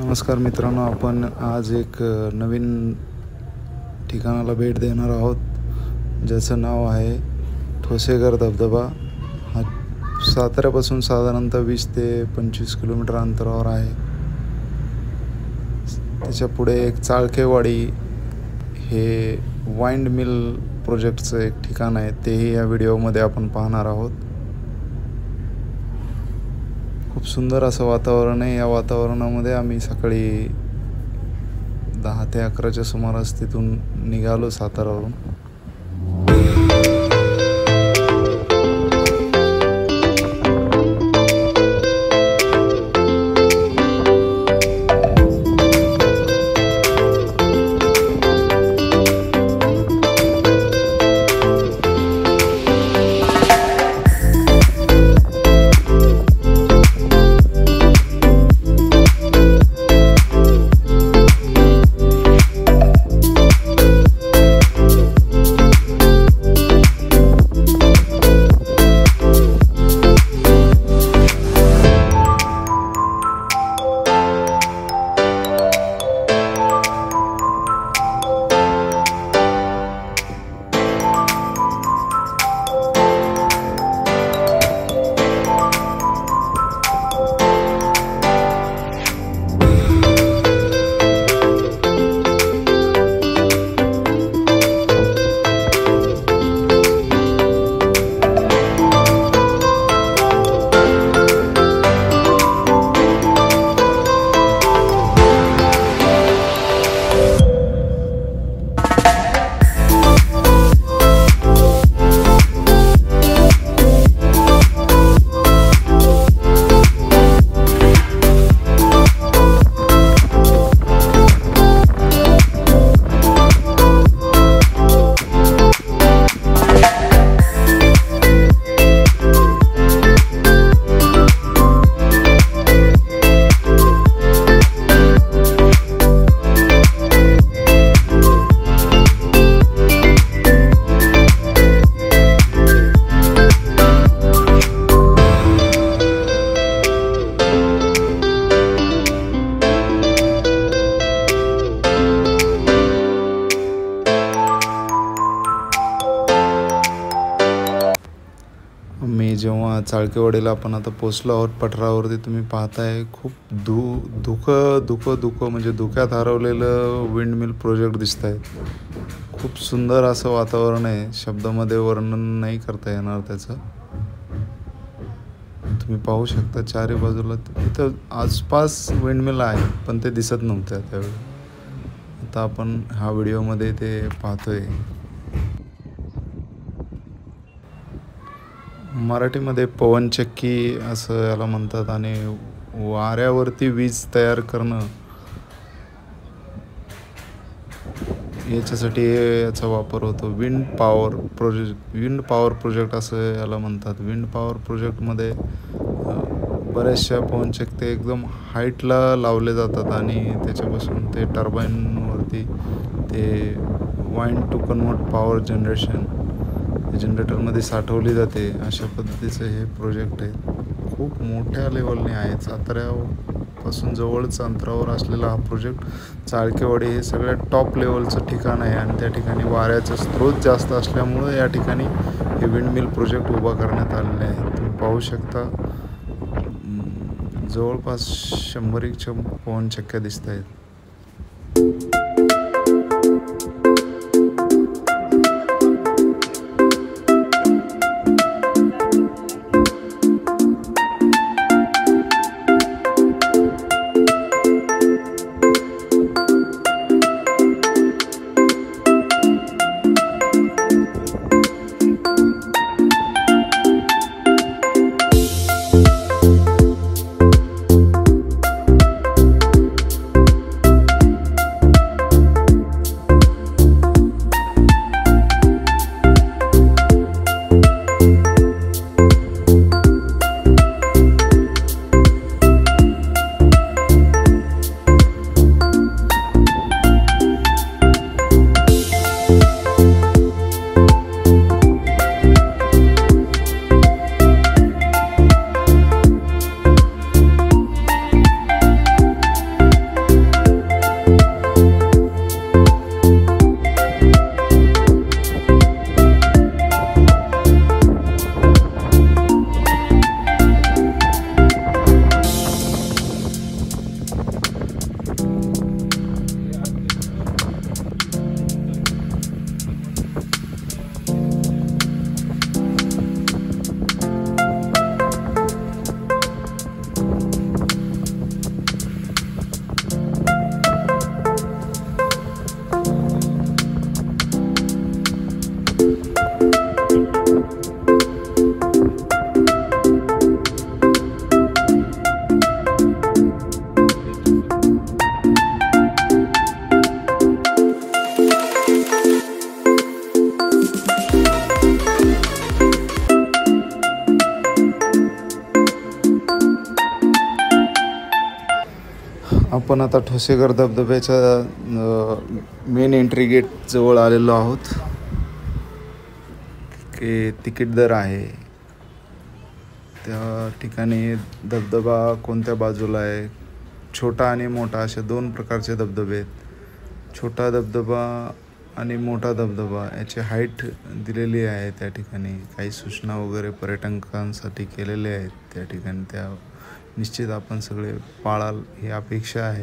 नमस्कार मित्रांनो, आपण आज एक नवीन ठिकाणाला भेट देणार आहोत ज्याचं नाव आहे थोसेघर धबधबा। हा साताऱ्यापासून साधारणतः 20 ते 25 किलोमीटर अंतरावर आहे। त्याच्या पुढे एक चाळकेवाडी हे वाइंडमिल प्रोजेक्टचं एक ठिकाण आहे, तेही या व्हिडिओमध्ये आपण पाहणार आहोत। खूप सुंदर असं वातावरण आहे। या वातावरणामध्ये आम्ही सकाळी 10 ते 11च्या सुमारास तिथून निघालो सातारावरून। जेव्हा चाळकेवाडीला आपण आता पोचलो आहोत, पठारावरती तुम्ही पाहताय खूप धुकं म्हणजे धुक्यात हरवलेलं विंडमिल प्रोजेक्ट दिसत आहे। खूप सुंदर असं वातावरण आहे, शब्दामध्ये वर्णन नाही करता येणार त्याचं। तुम्ही पाहू शकता चारी बाजूला इथं आसपास विंडमिल आहे, पण ते दिसत नव्हते त्यावेळी। आता आपण हा व्हिडिओमध्ये ते पाहतोय। मराठीमध्ये पवनचक्की असं याला म्हणतात आणि वाऱ्यावरती वीज तयार करणं याच्यासाठी याचा वापर होतो। विंड पॉवर प्रोजेक्ट असं याला म्हणतात। विंड पॉवर प्रोजेक्टमध्ये बऱ्याचशा पवनचक्की एकदम हाईटला लावले जातात आणि त्याच्यापासून ते टर्बाईनवरती ते वाइंड टू कन्वर्ट पॉवर जनरेटरमध्ये साठवली जाते। अशा पद्धतीचं हे प्रोजेक्ट आहे, खूप मोठ्या लेवलने आहे। साताऱ्यापासून जवळच अंतरावर असलेला हा प्रोजेक्ट चाळकेवाडी हे सगळ्यात टॉप लेवलचं ठिकाण आहे आणि त्या ठिकाणी वाऱ्याचा स्रोत जास्त असल्यामुळे या ठिकाणी हे विंडमिल प्रोजेक्ट उभा करण्यात आलेले आहे। तुम्ही पाहू शकता जवळपास 100 पवनचक्क्या दिसत आहेत। आपण आता ठोसेघर धबधब्याच्या मेन एंट्री गेट जवळ आलेलो आहोत. की तिकीट दर आहे त्या ठिकाणी. धबधबा कोणत्या बाजूला आहे, छोटा आणि मोठा असे दोन प्रकारचे धबधबे आहेत. छोटा धबधबा आणि मोठा धबधबा याची हाईट दिलेली आहे त्या ठिकाणी. काही सूचना वगैरे पर्यटकांसाठी केलेल्या आहेत त्या ठिकाणी. त्या निश्चित आपण सगळे पाळाल ही अपेक्षा आहे.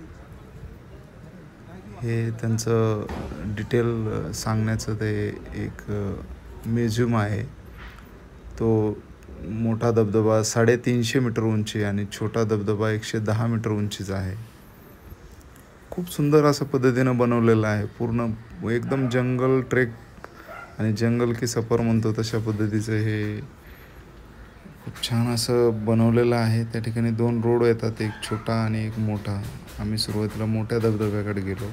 हे त्यांचं डिटेल सांगण्याचं ते एक म्युझियम आहे. तो मोठा धबधबा 350 मीटर उंची आणि छोटा धबधबा 110 मीटर उंचीचा आहे. खूप सुंदर असं पद्धतीनं बनवलेलं आहे. पूर्ण एकदम जंगल ट्रेक आणि जंगल की सफर म्हणतो तशा पद्धतीचं हे खूप छान असं बनवलेलं आहे. त्या ठिकाणी 2 रोड येतात, एक छोटा आणि एक मोठा. आम्ही सुरुवातीला मोठ्या धबधब्याकडे गेलो.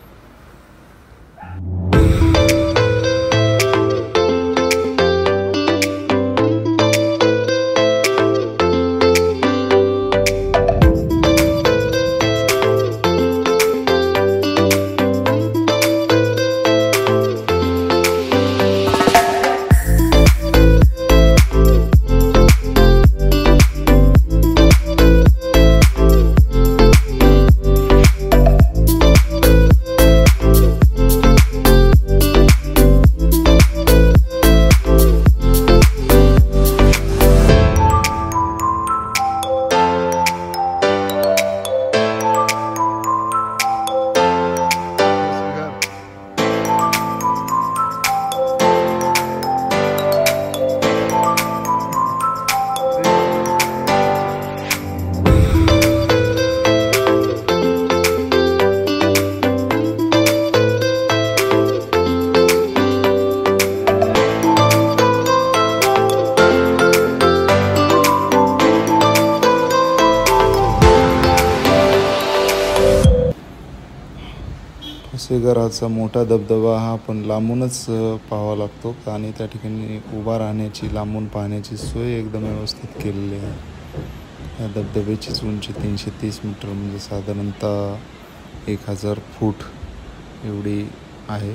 ठोसेघराचा मोठा धबधबा हा आपण लांबूनच पाहावा लागतो आणि त्या ठिकाणी उभा राहण्याची, लांबून पाहण्याची सोय एकदम व्यवस्थित केलेली आहे. या धबधब्याचीच उंची 330 मीटर म्हणजे साधारणतः 1000 फूट एवढी आहे.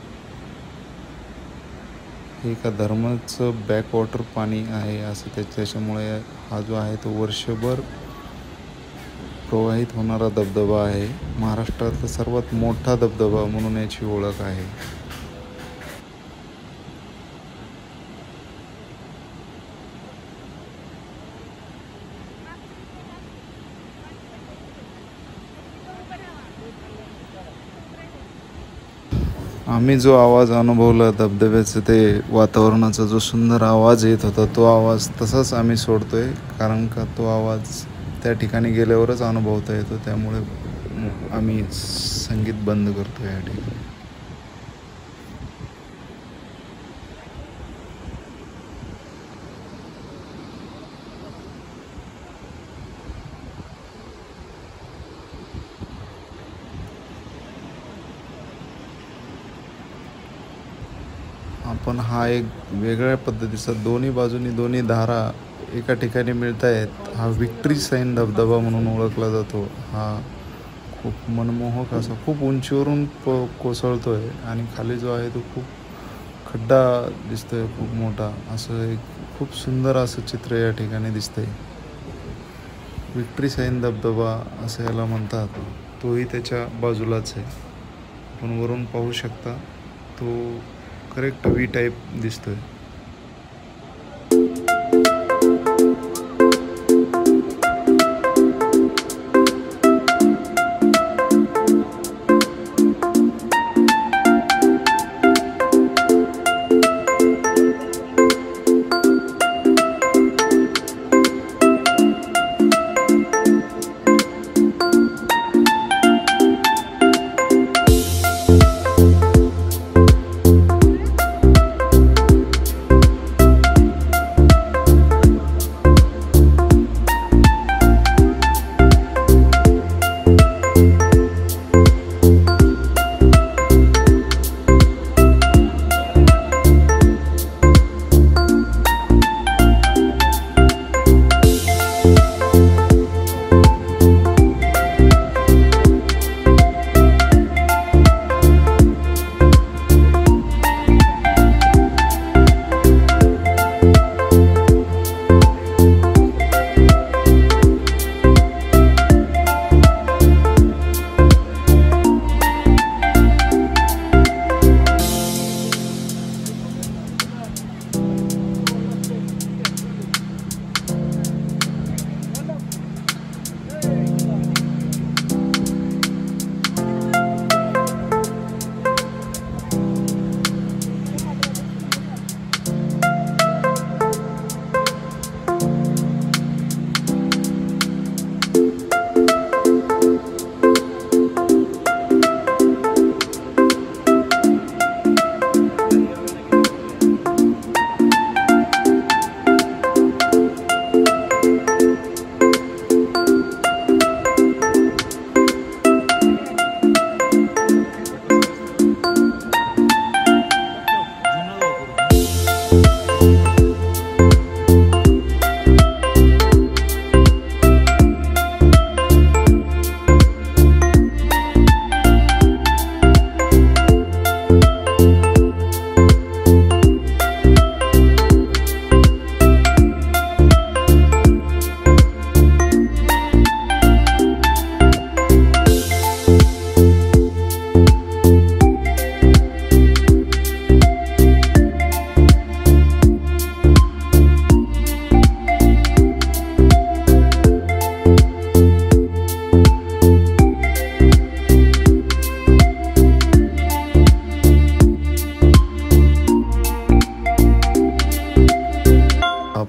हे एका धरणाचं बॅकवॉटर पाणी आहे असं त्याच्यामुळे हा जो आहे तो वर्षभर प्रवाहित होणारा धबधबा आहे. महाराष्ट्रातला सर्वात मोठा धबधबा म्हणून याची ओळख आहे. आम्ही जो आवाज अनुभवला धबधब्याचं, ते वातावरणाचा जो सुंदर आवाज येत होता, तो आवाज तसाच आम्ही सोडतोय. कारण का तो आवाज त्या ठिकाणी गेल्यावरच अनुभवता येतो. त्यामुळे आम्ही संगीत बंद करतो या ठिकाणी. आपण हा एक वेगळ्या पद्धतीचा, दोन्ही बाजूनी दोन्ही धारा एका ठिकाणी मिळत आहेत. हा विक्ट्री साईन धबधबा म्हणून ओळखला जातो. हा खूप मनमोहक असा, खूप उंचीवरून कोसळतो आहे आणि खाली जो आहे तो खूप खड्डा दिसतोय, खूप मोठा. असं एक खूप सुंदर असं चित्र या ठिकाणी दिसतंय. विक्ट्री साईन धबधबा असं याला म्हणतात. तोही त्याच्या बाजूलाच आहे. आपण वरून पाहू शकता, तो करेक्ट व्ही टाईप दिसतोय.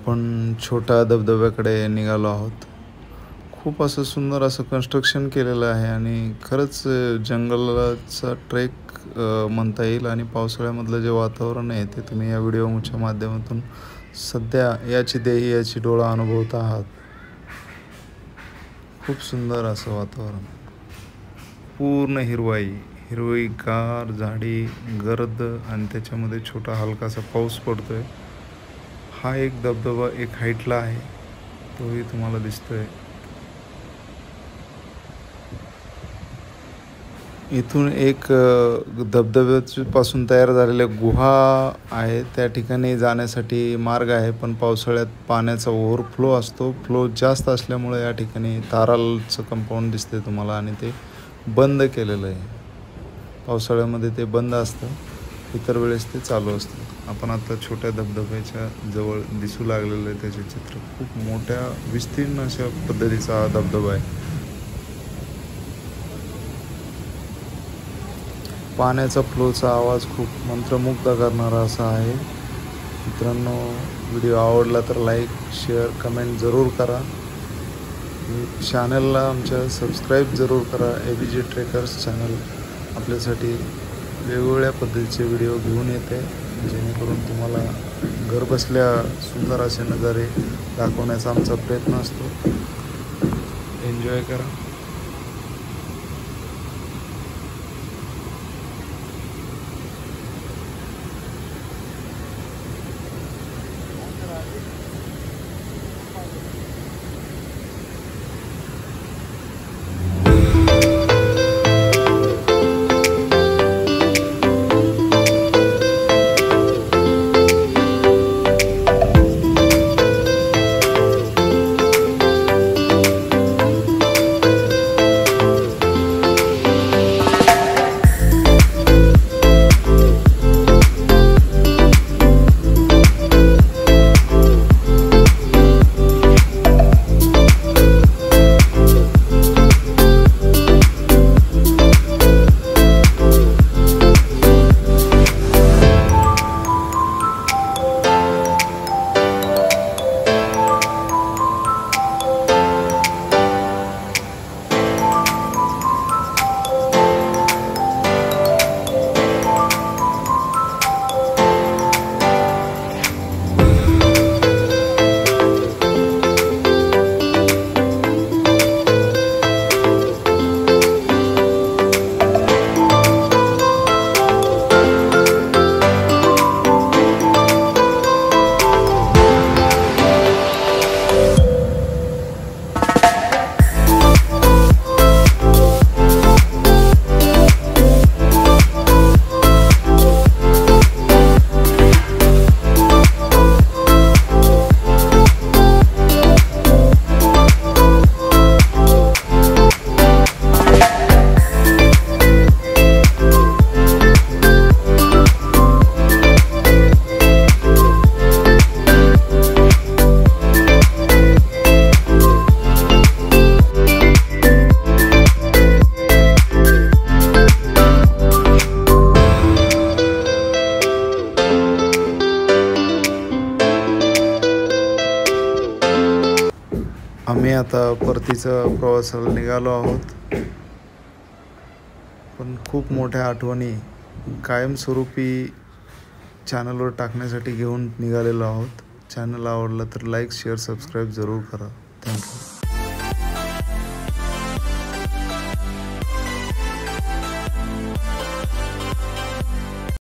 आपण छोट्या धबधब्याकडे निघालो आहोत. खूप असं सुंदर असं कन्स्ट्रक्शन केलेलं आहे आणि खरंच जंगलाचा ट्रेक म्हणता येईल. आणि पावसाळ्यामधलं जे वातावरण आहे ते तुम्ही या व्हिडिओच्या माध्यमातून सध्या याची डोळा अनुभवत आहात. खूप सुंदर असं वातावरण, पूर्ण हिरवीगार झाडी, गर्द आणि त्याच्यामध्ये छोटा हलकासा पाऊस पडतोय. हा एक धबधबा एक हाईटला आहे, तोही तुम्हाला दिसतोय. इथून एक धबधब्यापासून तयार झालेल्या गुहा आहे, त्या ठिकाणी जाण्यासाठी मार्ग आहे. पण पावसाळ्यात पाण्याचा ओव्हरफ्लो असतो. फ्लो जास्त असल्यामुळे या ठिकाणी तारालचं कंपाऊंड दिसते तुम्हाला आणि ते बंद केलेलं आहे. पावसाळ्यामध्ये ते बंद असतं, इतर वेळेस ते चालू असतं. आपण आता छोट्या धबधब्याच्या जवळ दिसू लागलेलं आहे त्याचे चित्र. खूप मोठ्या विस्तीर्ण अशा पद्धतीचा हा धबधबा आहे. पाण्याचा फ्लोचा आवाज खूप मंत्रमुग्ध करणारा असा आहे. मित्रांनो, व्हिडिओ आवडला तर लाईक, शेअर, कमेंट जरूर करा. चॅनलला आमच्या सबस्क्राईब जरूर करा. ABG ट्रेकर्स चॅनल आपल्यासाठी वेगवेगळ्या पद्धतीचे व्हिडिओ घेऊन येते, जेणेकरून तुम्हाला घरबसल्या सुंदर असे नजारे दाखवण्याचा आमचा प्रयत्न असतो. एन्जॉय करा. आम्ही आता परतीच्या प्रवासाला निघालो आहोत. पण खूप मोठ्या आठवणी कायमस्वरूपी चॅनलवर टाकण्यासाठी घेऊन निघालेलो आहोत. चॅनल आवडलं तर लाईक, शेअर, सबस्क्राईब जरूर करा. थँक्यू.